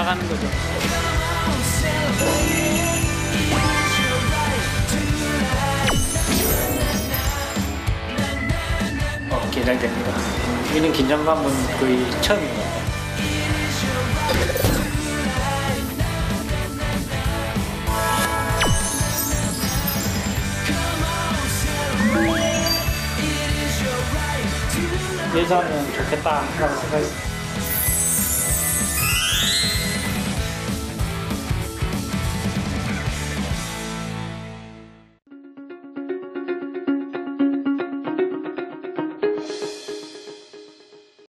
나가는 거죠. 긴장됩니다. 이런 긴장감은 거의 처음인 것 같아요. 예전은 좋겠다 라고 생각했어요.